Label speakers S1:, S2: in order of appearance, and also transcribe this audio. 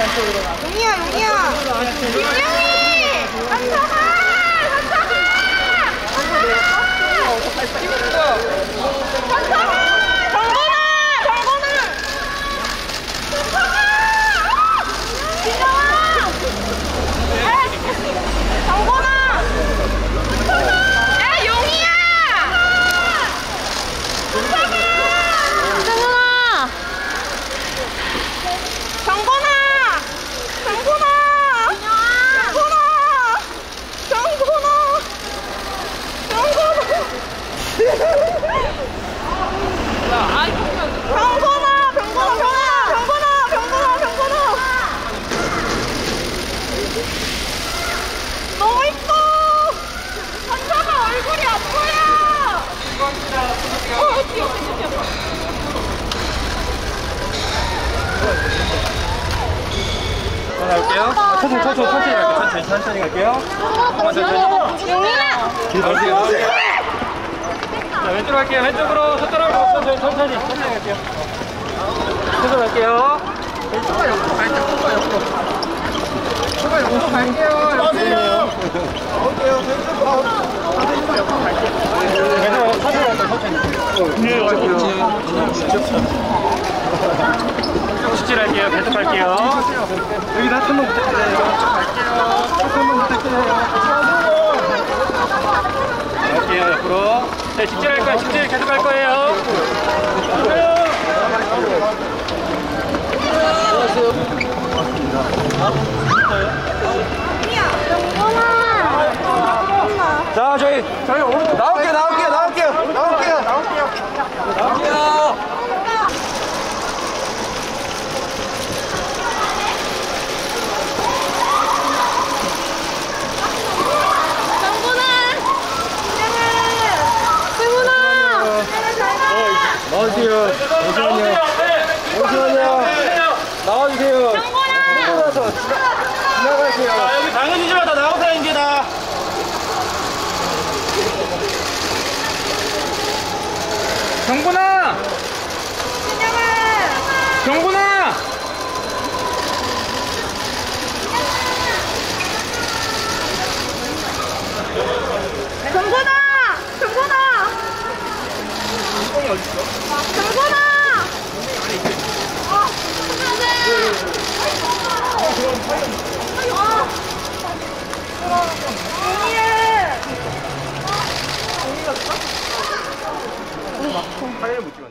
S1: 용이야, 용이야. 김영희! 한서가! 한서가! 한서가! 정건아! 정건아! 한서가! 진영아! 정건아! 야, 용이야! 한서가! 정건아! 정건아! 정건아! 정건아! 정건아! 정건아! 병건아! 병건아! 병건아! 병건아! 너무 이뻐! 한자가 얼굴이 안 보여! 뛰어.
S2: 갈게요. 천천히 갈게요.
S1: 용이야!
S2: 자, 왼쪽으로 갈게요. 왼쪽으로 손가락으로 천천히 갈게요. 손가락 갈게요. 손가락 옆으로 갈게요. 손가락 옆으로 갈게요. 직진할게요. 계속할게요. 여기 다시 한번 부탁드려요. 갈게요. 옆으로. 네, 직진할 거예요. 직진 계속 할 거예요. 자, 저희 오른쪽 나올게요. 나와주세요. 나와주세요. 나와서 지나가세요. 자, 여기 당해지지 마. 다 나오세요, 이제 다. 경분아! 경분아!
S1: 정건아! 정건아!
S2: 똥이 어딨어?
S1: 정건아!
S2: 카메라 못 찍어.